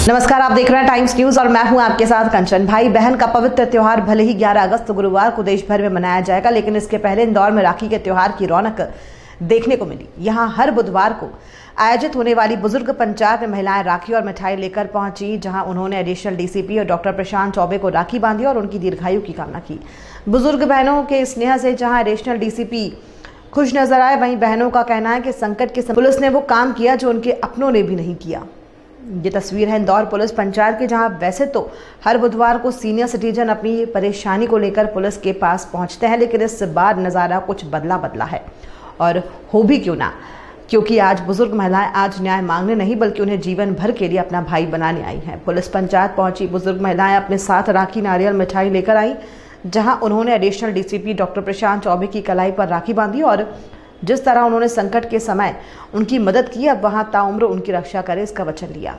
नमस्कार, आप देख रहे हैं टाइम्स न्यूज और मैं हूं आपके साथ कंचन। भाई बहन का पवित्र त्योहार भले ही 11 अगस्त गुरुवार को देश भर में मनाया जाएगा, लेकिन इसके पहले इंदौर में राखी के त्योहार की रौनक देखने को मिली। यहां हर बुधवार को आयोजित होने वाली बुजुर्ग पंचायत में महिलाएं राखी और मिठाई लेकर पहुंची, जहां उन्होंने एडिशनल डीसीपी और डॉक्टर प्रशांत चौबे को राखी बांधी और उनकी दीर्घायु की कामना की। बुजुर्ग बहनों के स्नेह से जहां एडिशनल डीसीपी खुश नजर आए, वहीं बहनों का कहना है कि संकट के समय पुलिस ने वो काम किया जो उनके अपनों ने भी नहीं किया। ये तस्वीर है इंदौर पुलिस पंचायत की, जहां वैसे तो हर बुधवार को सीनियर सिटीजन अपनी परेशानी को लेकर पुलिस के पास पहुंचते हैं, लेकिन इस बार नज़ारा कुछ बदला है। और हो भी क्यों ना, क्योंकि आज बुजुर्ग महिलाएं आज न्याय मांगने नहीं बल्कि उन्हें जीवन भर के लिए अपना भाई बनाने आई हैं। पुलिस पंचायत पहुंची बुजुर्ग महिलाएं अपने साथ राखी, नारियल, मिठाई लेकर आई, जहां उन्होंने additional DCP doctor Prashant Choubey की कलाई पर राखी बांधी और जिस तरह उन्होंने संकट के समय उनकी मदद की, अब वहां ताउम्र उनकी रक्षा करे, इसका वचन लिया।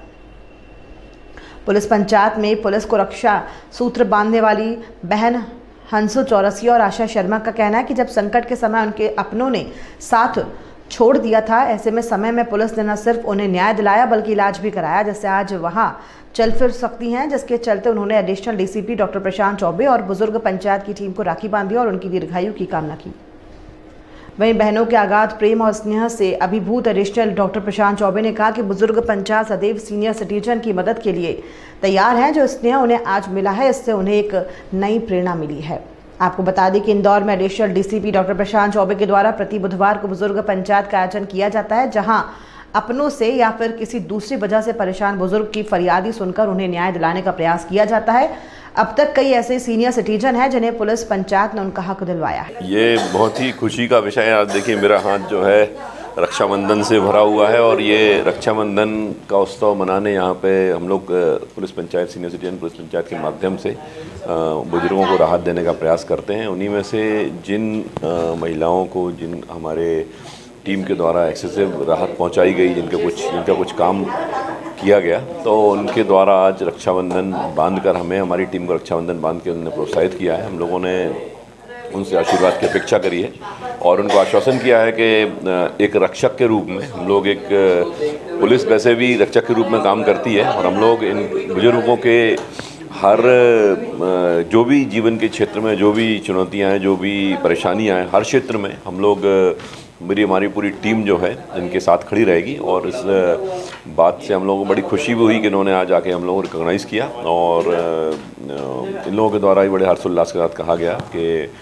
पुलिस पंचायत में पुलिस को रक्षा सूत्र बांधने वाली बहन हंसू चौरसिया और आशा शर्मा का कहना है कि जब संकट के समय उनके अपनों ने साथ छोड़ दिया था, ऐसे में समय में पुलिस ने न सिर्फ उन्हें न्याय दिलाया बल्कि इलाज भी कराया, जिससे आज वहां चल फिर सकती हैं, जिसके चलते उन्होंने additional DCP doctor Prashant Choubey और बुजुर्ग पंचायत की टीम को राखी बांधी और उनकी दीर्घायु की कामना की। वहीं बहनों के अगाध प्रेम और स्नेह से अभिभूत एडिशनल डॉक्टर प्रशांत चौबे ने कहा कि बुजुर्ग पंचायत सदैव सीनियर सिटीजन की मदद के लिए तैयार हैं। जो स्नेह उन्हें आज मिला है, इससे उन्हें एक नई प्रेरणा मिली है। आपको बता दें कि इंदौर में additional DCP doctor Prashant Choubey के द्वारा प्रति बुधवार को बुजुर्ग पंचायत का आयोजन किया जाता है, जहां अपनों से या फिर किसी दूसरी वजह से परेशान बुजुर्ग की फरियादी सुनकर उन्हें न्याय दिलाने का प्रयास किया जाता है। अब तक कई ऐसे सीनियर सिटीजन हैं जिन्हें पुलिस पंचायत ने उनका हक दिलवाया है। ये बहुत ही खुशी का विषय है। आज देखिए, मेरा हाथ जो है रक्षाबंधन से भरा हुआ है और ये रक्षाबंधन का उत्सव मनाने यहाँ पे हम लोग police panchayat, senior citizen police panchayat के माध्यम से बुजुर्गों को राहत देने का प्रयास करते हैं। उन्हीं में से जिन महिलाओं को, जिन हमारे टीम के द्वारा एक्सेसिव राहत पहुँचाई गई, जिनका कुछ काम किया गया, तो उनके द्वारा आज रक्षाबंधन बांधकर हमारी टीम को रक्षाबंधन बांध के उन्होंने प्रोत्साहित किया है। हम लोगों ने उनसे आशीर्वाद की अपेक्षा करी है और उनको आश्वासन किया है कि एक रक्षक के रूप में हम लोग, एक पुलिस वैसे भी रक्षक के रूप में काम करती है और हम लोग इन बुजुर्गों के हर जो भी जीवन के क्षेत्र में जो भी चुनौतियाँ हैं, जो भी परेशानियाँ हैं, हर क्षेत्र में हम लोग, हमारी पूरी टीम जो है इनके साथ खड़ी रहेगी। और इस बात से हम लोगों को बड़ी खुशी भी हुई कि इन्होंने आज आके हम लोगों को रिकॉग्नाइज़ किया और इन लोगों के द्वारा ही बड़े हर्षोल्लास के साथ कहा गया कि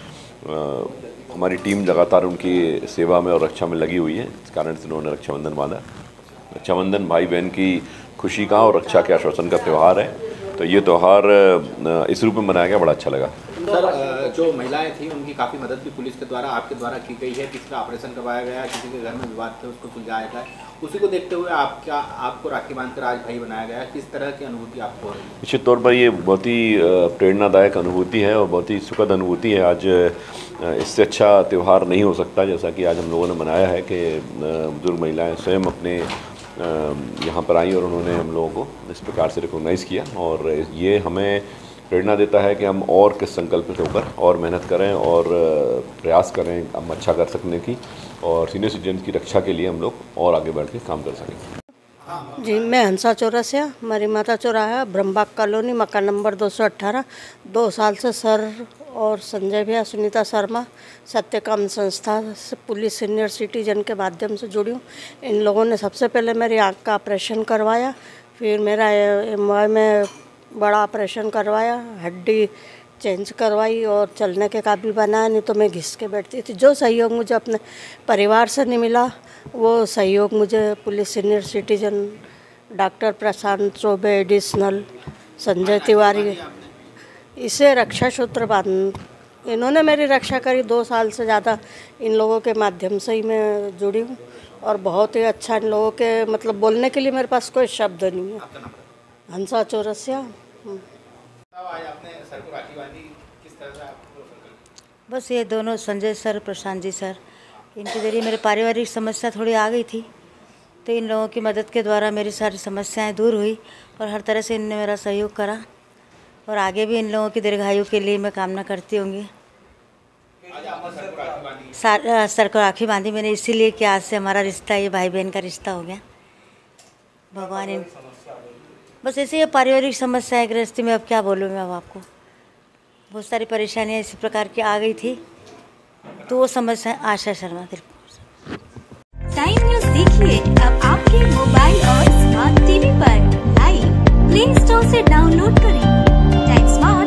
हमारी टीम लगातार उनकी सेवा में और रक्षा में लगी हुई है। इस कारण से उन्होंने रक्षाबंधन बांधा। रक्षाबंधन भाई बहन की खुशी का और रक्षा के आश्वासन का त्यौहार है, तो ये त्यौहार इस रूप में मनाया गया, बड़ा अच्छा लगा। सर, जो महिलाएं थी उनकी काफ़ी मदद भी पुलिस के द्वारा, आपके द्वारा की गई है। किसी का ऑपरेशन करवाया गया, किसी के घर में विवाद थे उसको सुलझाया गया। उसी को देखते हुए आपको राखी बांधकर आज भाई बनाया गया। किस तरह की अनुभूति आपको हो रही है? निश्चित तौर पर ये बहुत ही प्रेरणादायक अनुभूति है और बहुत ही सुखद अनुभूति है। आज इससे अच्छा त्यौहार नहीं हो सकता जैसा कि आज हम लोगों ने मनाया है कि बुजुर्ग महिलाएं स्वयं अपने यहाँ पर आई और उन्होंने हम लोगों को इस प्रकार से रिकॉग्नाइज़ किया और ये हमें प्रेरणा देता है कि हम और किस संकल्पित होकर और मेहनत करें और प्रयास करें हम अच्छा कर सकने की, और सीनियर सिटीजन की रक्षा के लिए हम लोग और आगे बढ़ के काम कर सकें। जी, मैं हंसा चौरसिया, हमारी माता चौराहा, ब्रह्मबाग कॉलोनी, मकान नंबर 218। 2 साल से सर और संजय भैया, सुनीता शर्मा, सत्यकाम संस्था से पुलिस सीनियर सिटीजन के माध्यम से जुड़ी हूँ। इन लोगों ने सबसे पहले मेरी आँख का ऑपरेशन करवाया, फिर मेरा MRI में बड़ा ऑपरेशन करवाया, हड्डी चेंज करवाई और चलने के काबिल बनाया, नहीं तो मैं घिस के बैठती थी। जो सहयोग मुझे अपने परिवार से नहीं मिला, वो सहयोग मुझे police senior citizen doctor Prashant Choubey, additional Sanjay Tiwari, इसे रक्षा सूत्र बांध, इन्होंने मेरी रक्षा करी। 2 साल से ज़्यादा इन लोगों के माध्यम से ही मैं जुड़ी हूँ और बहुत ही अच्छा इन लोगों के, मतलब बोलने के लिए मेरे पास कोई शब्द नहीं है। हंसा चौरसिया। बस ये दोनों संजय सर, प्रशांत जी सर, इनके ज़रिए मेरे पारिवारिक समस्या थोड़ी आ गई थी, तो इन लोगों की मदद के द्वारा मेरी सारी समस्याएं दूर हुई और हर तरह से इनने मेरा सहयोग करा और आगे भी इन लोगों की दीर्घायु के लिए मैं कामना करती होंगी। सर को राखी बांधी मैंने इसीलिए कि आज से हमारा रिश्ता, ये भाई बहन का रिश्ता हो गया। भगवान बस ऐसे ही पारिवारिक समस्या है गृहस्थी में, अब क्या बोलूँ मैं अब आपको। बहुत सारी परेशानियाँ इसी प्रकार की आ गई थी, तो वो समस्या है। आशा शर्मा, दिलपुर। टाइम न्यूज देखिए अब आपके मोबाइल और स्मार्ट टीवी पर। लाइव प्ले स्टोर से डाउनलोड करें टाइम स्मार्ट।